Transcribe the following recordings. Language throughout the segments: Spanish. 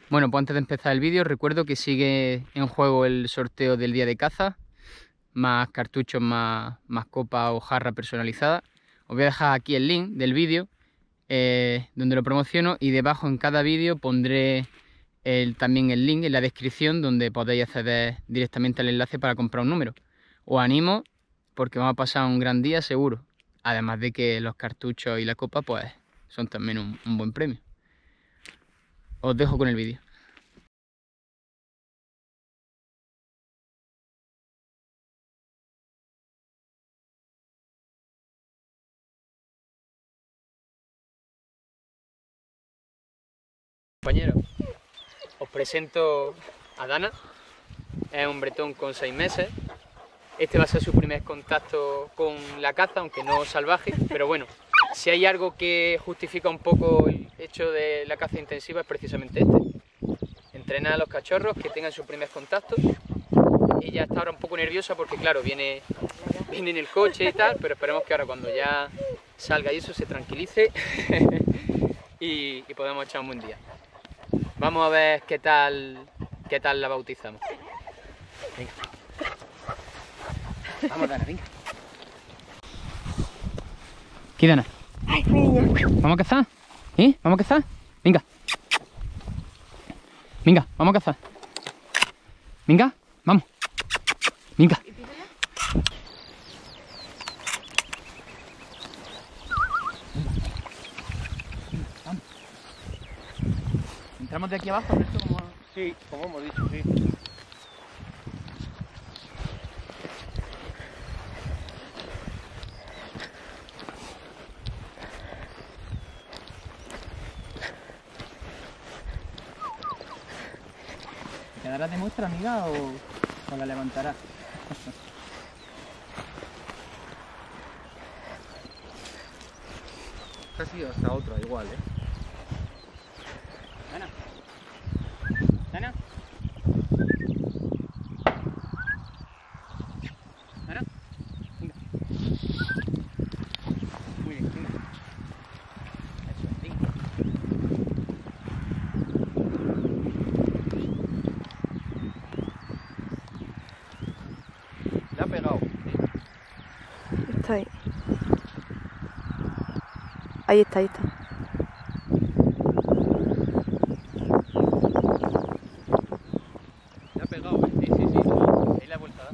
Bueno, pues antes de empezar el vídeo, recuerdo que sigue en juego el sorteo del día de caza, más cartuchos, más copa o jarra personalizada. Os voy a dejar aquí el link del vídeo donde lo promociono, y debajo en cada vídeo pondré también el link en la descripción donde podéis acceder directamente al enlace para comprar un número. Os animo porque vamos a pasar un gran día seguro, además de que los cartuchos y la copa pues son también un buen premio. Os dejo con el vídeo. Compañeros, os presento a Dana. Es un bretón con 6 meses. Este va a ser su primer contacto con la caza, aunque no salvaje, pero bueno, si hay algo que justifica un poco el hecho de la caza intensiva es precisamente este. Entrenar a los cachorros que tengan su primer contacto. Ella está ahora un poco nerviosa porque claro, viene en el coche y tal, pero esperemos que ahora cuando ya salga y eso se tranquilice y podamos echar un buen día. Vamos a ver qué tal la bautizamos. Venga. Vamos, Dana, venga. ¿Qué, Dana? Ay, niña. ¿Vamos a cazar? ¿Vamos a cazar? Venga. Venga, vamos a cazar. Venga, vamos. Venga. Vamos. Entramos de aquí abajo, ¿no? Como... Sí, como hemos dicho, sí. ¿Te quedarás de muestra, amiga, o la levantarás? Casi hasta otra, igual, Dana. Dana. Dana. Venga. Muy bien, venga. Eso, venga. Le ha pegado. Está ahí. Ahí está, ahí está. Le ha pegado, Sí, sí, sí. Ahí la he vuelto a dar.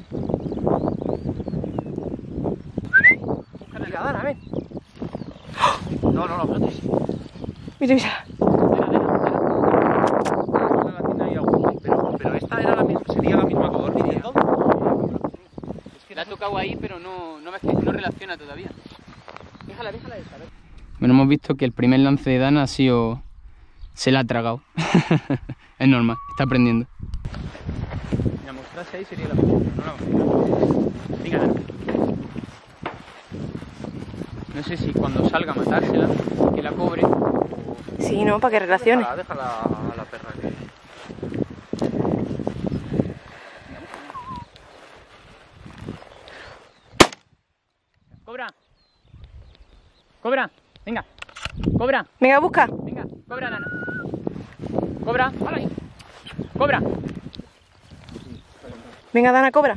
Búscala. Mira, Dana, ven. No, no, no, Mira, mira. pero esta era la misma, sería la misma codorniz, entonces. Es que la ha tocado ahí, pero no relaciona todavía. Déjala esa. Bueno, hemos visto que el primer lance de Dana ha sido... se la ha tragado. Es normal, está aprendiendo. Si la mostrase ahí sería la misma, no la mostrase. Venga, Dana. No sé si cuando salga a matársela, que la cobre. Sí, no, para que relacione. Déjala a la perra que... ¡Cobra! ¡Cobra! ¡Venga! ¡Cobra! Venga, busca. ¡Venga! ¡Cobra, Dana! ¡Cobra! ¡Hala ahí! ¡Cobra! Venga, Dana, cobra.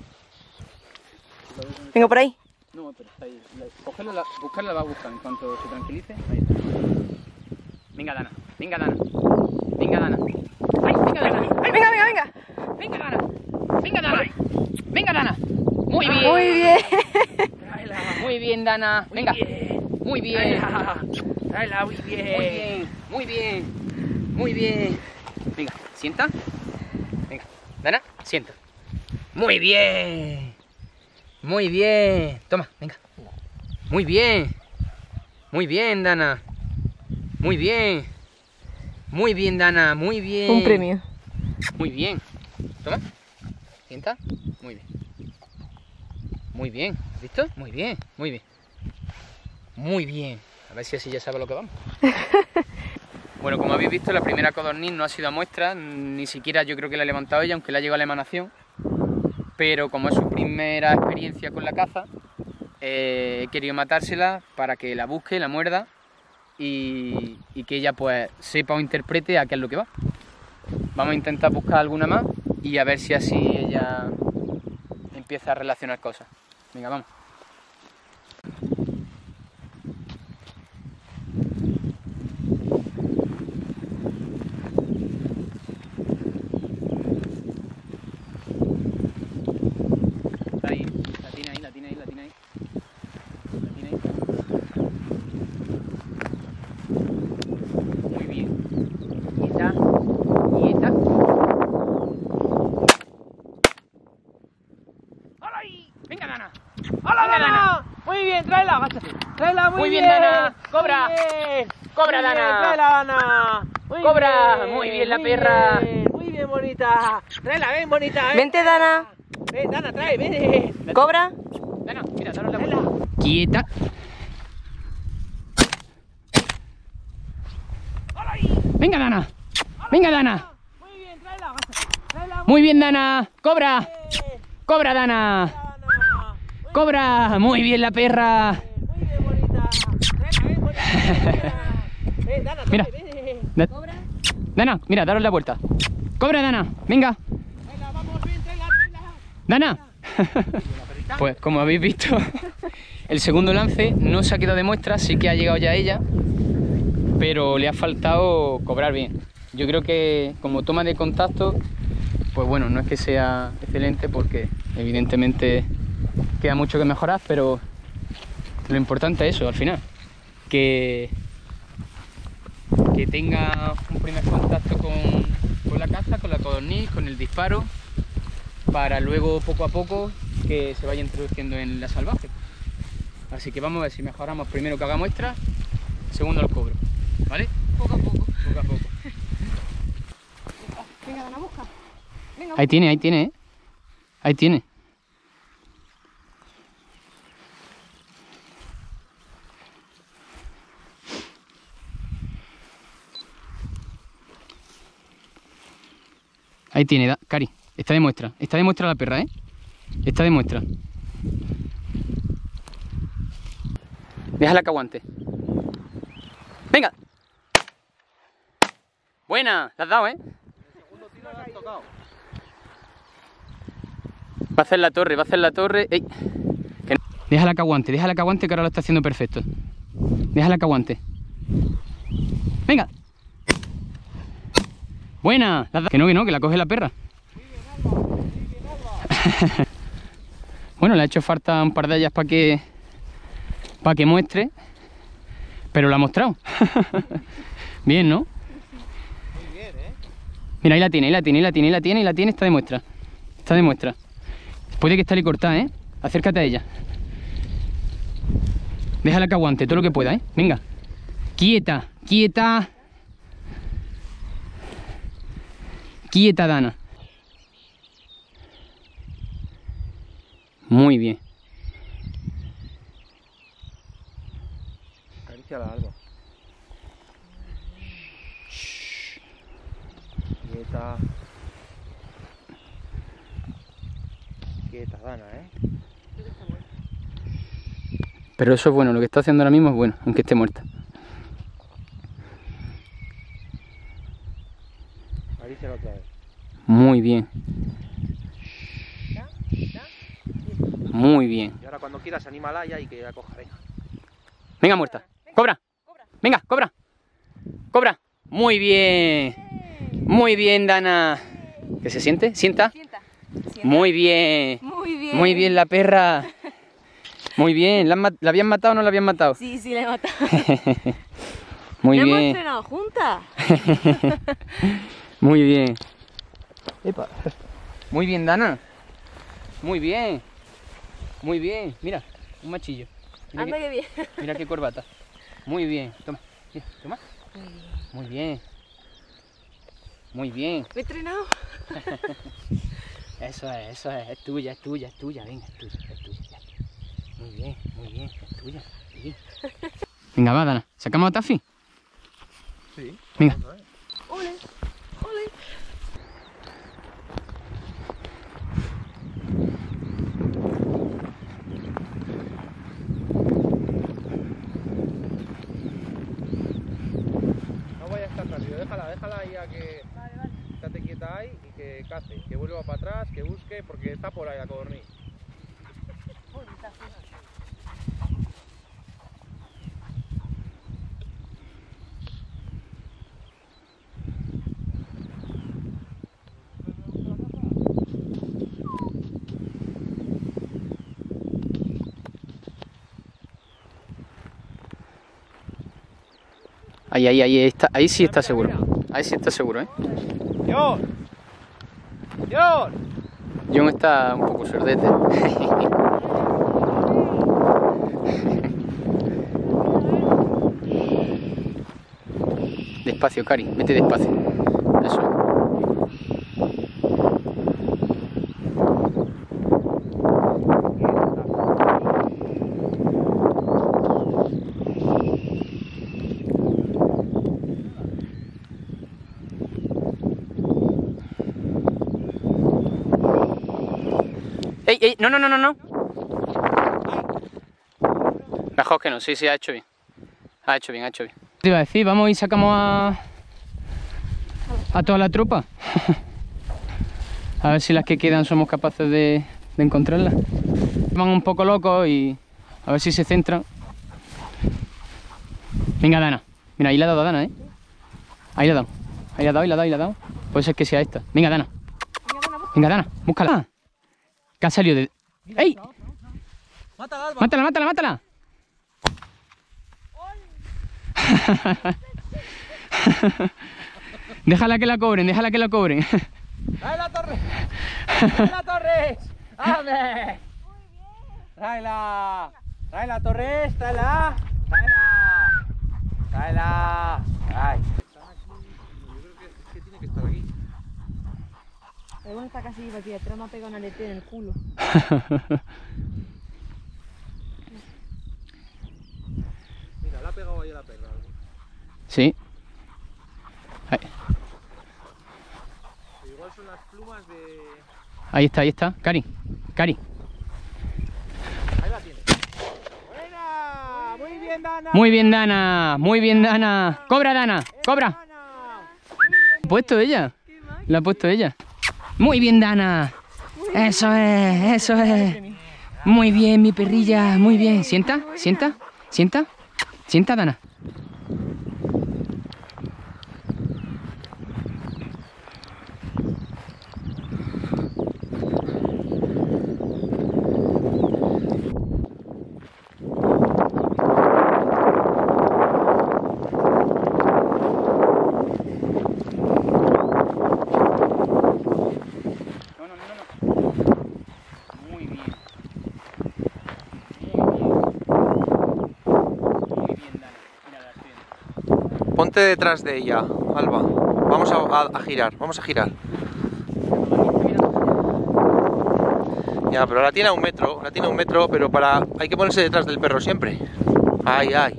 Venga, por ahí. No, pero está ahí. Buscarla va a buscar en cuanto se tranquilice. Ahí está. Venga, Dana. Venga, Dana. Venga, Dana. ¡Ay, venga, Dana! Venga, venga, venga. ¡Venga, Dana! ¡Venga, Dana! ¡Venga, Dana! ¡Muy bien! Muy bien. Muy bien, Dana. Venga. Muy bien. Tráela, muy bien. Muy bien. Muy bien. Venga, sienta. Venga, Dana, sienta. Muy bien. Muy bien. Toma, venga. Muy bien. Muy bien, Dana. Muy bien. Muy bien, Dana. Muy bien. Un premio. Muy bien. Toma. Sienta. Muy bien. Muy bien. ¿Has visto? Muy bien. Muy bien. Muy bien. A ver si así ya sabe lo que vamos. Bueno, como habéis visto, la primera codorniz no ha sido a muestra, ni siquiera yo creo que la ha levantado ella, aunque le ha llegado la emanación. Pero como es su primera experiencia con la caza, he querido matársela para que la busque, la muerda y que ella pues sepa o interprete a qué es lo que va. Vamos a intentar buscar alguna más y a ver si así ella empieza a relacionar cosas. Venga, vamos. Ahí, la tiene ahí, la tiene ahí, la tiene ahí. La tiene ahí. Muy bien. Quieta, quieta. ¡Hala ahí! ¡Venga, Dana! ¡Hola, Venga, Dana! Muy bien, tráela, agáchate. Tráela, Muy bien, Dana. Cobra. Muy bien. Cobra, Muy bien, Dana. tráela, Dana. Muy Cobra. bien, Muy bien, la perra. Muy bien, bonita. Tráela, ven, bonita. Ven. Vente, Dana. Ven, Dana, trae, ven. Cobra. Dana, mira, danos la vuelta. Quieta. ¡Hola ahí! Venga, Dana. Venga, Dana. Muy bien, tráela, agáchate. Tráela, Muy bien, Dana. Cobra. bien. Cobra, Dana. Dana. Cobra. Muy bien, la perra. Muy bien, bonita. Tráela, ven, bonita. Ven, Dana, Mira. trae, ven. Dana, mira, daros la vuelta. Cobra, Dana. Venga. Tráela, vamos, ven, tráela. Dana. Pues como habéis visto, el segundo lance no se ha quedado de muestra, sí que ha llegado ya ella, pero le ha faltado cobrar bien. Yo creo que como toma de contacto, pues bueno, no es que sea excelente porque evidentemente queda mucho que mejorar, pero lo importante es eso al final, que tenga un primer contacto con la caza, con la codorniz, con el disparo, para luego poco a poco que se vaya introduciendo en la salvaje. Así que vamos a ver si mejoramos primero que haga muestra, segundo el cobro, ¿vale? Poco a poco. Poco a poco. Venga, Dana, busca. Venga, Ahí tiene, ¿eh? Ahí tiene. Ahí tiene, Cari. Está de muestra la perra, ¿eh? Está de muestra. Déjala que aguante. ¡Venga! Buena, la has dado, ¿eh? Va a hacer la torre, va a hacer la torre. ¡Ey! Que no. Déjala que aguante, que ahora lo está haciendo perfecto. Déjala que aguante. ¡Venga! Buena, la has dado. Que no, que la coge la perra. Bueno, le ha hecho falta un par de ellas para que muestre, pero la ha mostrado. Bien, ¿no? Muy bien, ¿eh? Mira, ahí la tiene, está de muestra. Está de muestra. Puede que esté ahí cortada, ¿eh? Acércate a ella. Déjala que aguante todo lo que pueda, ¿eh? Venga. Quieta, quieta. Quieta, Dana. Muy bien. Acaricia la alba. Quieta. Quieta, Dana, ¿eh? Pero eso es bueno, lo que está haciendo ahora mismo es bueno, aunque esté muerta. Acaríciala otra vez. Muy bien. Muy bien. Y ahora cuando quieras anímala ya y que la coja, venga. Venga, muerta. Cobra. Venga, cobra. Cobra. Muy bien. Muy bien, Dana. ¿Qué se siente? ¿Sienta? Sienta. Muy bien. Muy bien. Muy bien, la perra. Muy bien. ¿La habían matado o no la habían matado? Sí, la he matado. Muy ¿La hemos bien. entrenado juntas? Muy bien. Epa. Muy bien, Dana. Muy bien. Muy bien. Mira, un machillo. Mira Anda que bien. mira qué corbata. Muy bien. Toma. Mira, toma. Muy bien. Muy bien. ¿Me he entrenado? Eso es. Es tuya. Venga, es tuya. Ya. Muy bien, es tuya. Bien. Venga, va, Dana. ¿Sacamos a Taffy? Sí. Venga. Ole, ole. No vayas tan rápido, déjala ahí a que... Vale. Estate quieta ahí y que cace, que vuelva para atrás, que busque, porque está por ahí la codorniz. Ahí está, ahí sí está seguro. Ahí sí está seguro, ¿eh? ¡John! ¡John! John está un poco sordete. Despacio, Cari, vete despacio. Eso. ¡Ey, ey! ¡No, no, no, no, no! Mejor que no, sí, ha hecho bien. Ha hecho bien, ha hecho bien. Te iba a decir, vamos y sacamos a toda la tropa. A ver si las que quedan somos capaces de encontrarlas. Van un poco locos y a ver si se centran. Venga, Dana. Mira, ahí le ha dado a Dana, ¿eh? Ahí le ha dado. Ahí le ha dado, ahí le ha dado, ahí le ha dado. Puede ser que sea esta. Venga, Dana. Venga, Dana, búscala. Que ha salido de... ¡Ey! ¡Mátala, Alba! ¡Mátala, mátala, mátala! Déjala que la cobren, déjala que la cobren. ¡Tráela, Torres! ¡Tráela, Torres! ¡Ame! ¡Tráela! ¡Tráela, Torres! ¡Tráela! ¡Tráela! ¡Tráela! ¡Ay! Yo creo que tiene que estar aquí. El bueno está casi vivo aquí, atrás me ha pegado una leche en el culo. Mira, la ha pegado ahí a la perra. Sí. Ahí. Igual son las plumas de... Ahí está. Cari, Cari. Ahí la tiene. ¡Buena! ¡Muy bien, Dana! Muy bien, Dana. Muy bien, Dana. ¡Cobra, Dana! ¡Cobra! ¡Dana! ¿La ha puesto ella? La ha puesto ella. Muy bien, Dana. Eso es, eso es. Muy bien, mi perrilla. Muy bien. Sienta, sienta, sienta. Sienta, Dana. Ponte detrás de ella, Alba. Vamos a girar, vamos a girar. Ya, pero la tiene a 1 metro, pero hay que ponerse detrás del perro siempre. Ay, ay.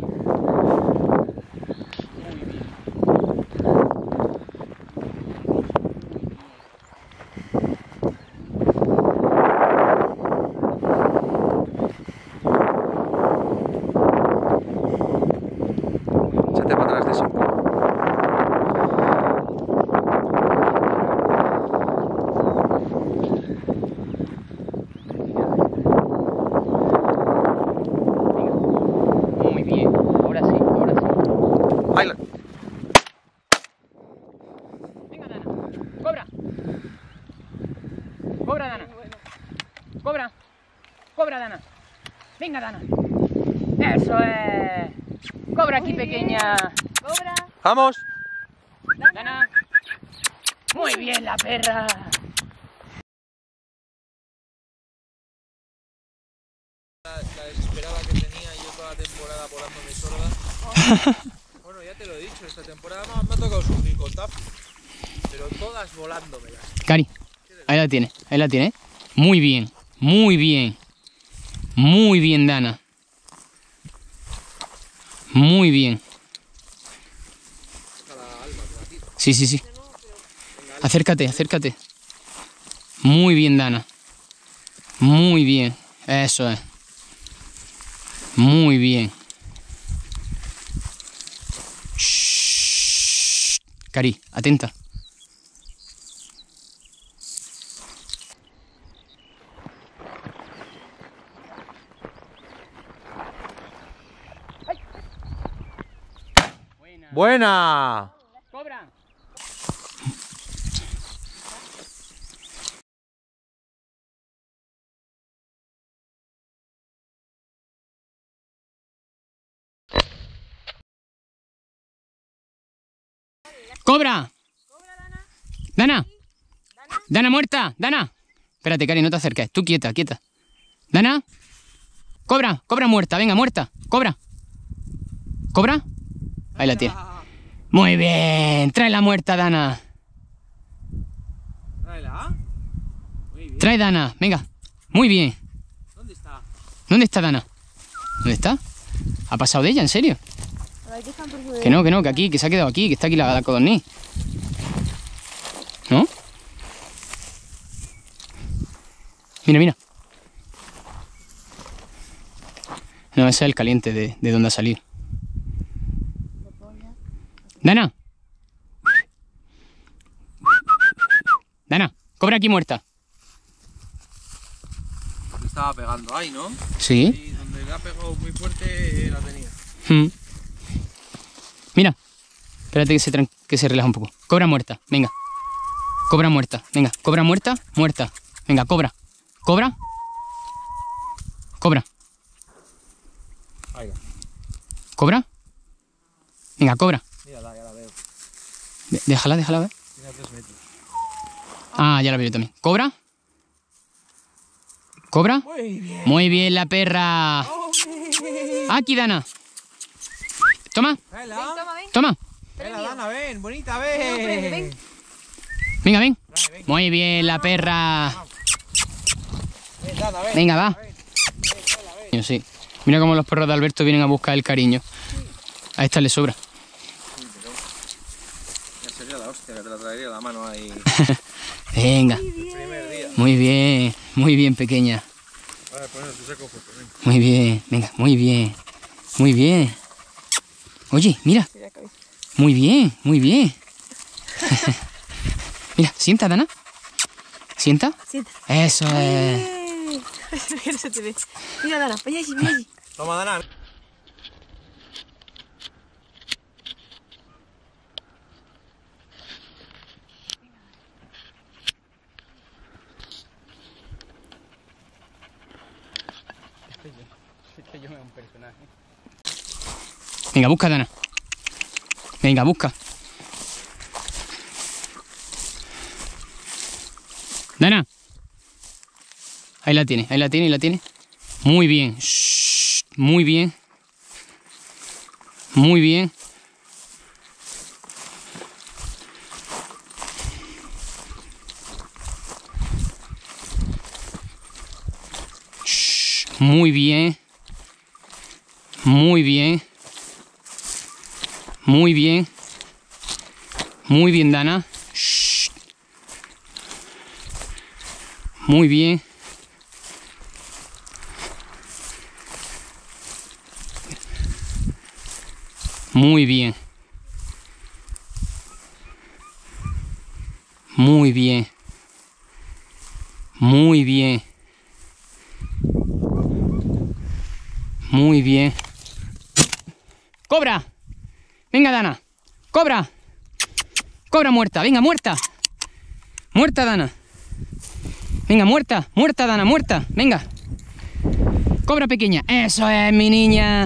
Échate para atrás de siempre. Muy bien. Ahora sí, ahora sí. Ahí la... Venga, Dana. Cobra. Cobra, Dana. Cobra. Cobra, Dana. Venga, Dana. Eso es. Cobra aquí, pequeña. ¡Cobra! ¡Vamos! Dana. Muy bien, la perra. La desesperada que tenía yo toda la temporada volándome sorda. Bueno, ya te lo he dicho, esta temporada me ha tocado sufrir con Taffy. Pero todas volándomelas. Cari, ahí la tiene, ahí la tiene. Muy bien, muy bien. Muy bien, Dana. Muy bien. Sí, sí, sí. Acércate, acércate. Muy bien, Dana. Muy bien. Eso es. Muy bien. Shhh. Cari, atenta. ¡Buena! ¡Cobra! ¡Cobra! ¡Dana! ¡Dana muerta! ¡Dana! Espérate, Cari, no te acerques. Tú quieta, quieta. ¡Dana! ¡Cobra! ¡Cobra muerta! Venga, muerta. ¡Cobra! ¿Cobra? Ahí la tiene. Muy bien. Trae la muerta, Dana. Tráela. Muy bien. Trae Dana. Venga. Muy bien. ¿Dónde está? ¿Dónde está Dana? ¿Dónde está? ¿Ha pasado de ella? ¿En serio? A ver, ¿qué están por joder? Que no, que aquí, que se ha quedado aquí, que está aquí la codorniz. ¿No? Mira, mira. No, ese es el caliente de donde ha salido. Dana. Dana, cobra aquí muerta. Le estaba pegando ahí, ¿no? Sí. Y donde le ha pegado muy fuerte la tenía. Mira. Espérate que se relaja un poco. Cobra muerta, venga. Cobra muerta, venga. Cobra muerta, muerta. Venga, cobra. Cobra. Cobra. Ahí va. ¿Cobra? Venga, cobra. Mírala, ya la veo. Déjala ver. Tiene 3 metros. Ah, ya la veo yo también. ¿Cobra? ¿Cobra? Muy bien. Muy bien, la perra. Aquí, Dana. Toma, Tráela. Toma, ven. toma. Tráela, Dana, ven. Bonita, ven. Ven. Venga, ven. Trae, ven. Muy bien, la perra. Ven, Dana, ven. Venga, va. Ven, tráela, ven. Sí. Mira cómo los perros de Alberto vienen a buscar el cariño. A esta le sobra. Ya sería la hostia que te la traería la mano ahí. Venga. Primer día. Muy bien, pequeña. Vale, poner tu seco foto, ven. Muy bien, venga, muy bien. Muy bien. Oye, mira. Muy bien, muy bien. Mira, sienta, Dana. Sienta. Sienta. Eso es. Que no se te ve. Mira, Dana, vaya allí, mira allí. Toma, Dana. Venga, busca, Dana. Venga, busca. Dana. Ahí la tiene, ahí la tiene, ahí la tiene. Muy bien. Shh, muy bien. Muy bien. Shh, muy bien. Muy bien. Muy bien. Muy bien, Dana. Shh. Muy bien. Muy bien. Muy bien. Muy bien. Muy bien. ¡Cobra! Venga, Dana. ¡Cobra! ¡Cobra muerta! ¡Venga, muerta! ¡Muerta, Dana! Venga, muerta. Muerta, Dana, muerta. Venga. Cobra pequeña. ¡Eso es, mi niña!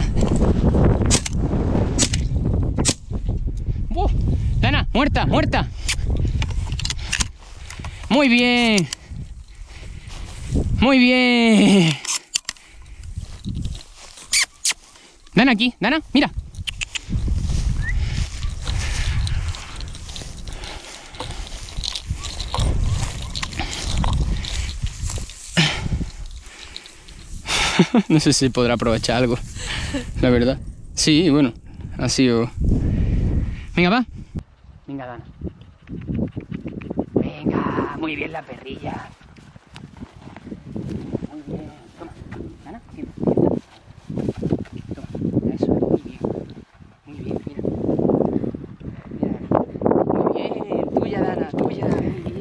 Dana, muerta, muerta. Muy bien. Muy bien. Dana aquí, Dana, mira. No sé si podrá aprovechar algo, la verdad. Sí, bueno, ha sido... Venga, va. Venga, Dana. Venga, muy bien la perrilla. Muy bien. Toma, Dana, sienta, sienta. Toma, eso, muy bien. Muy bien, mira. Mira, muy bien, tuya, Dana, tuya. Muy bien.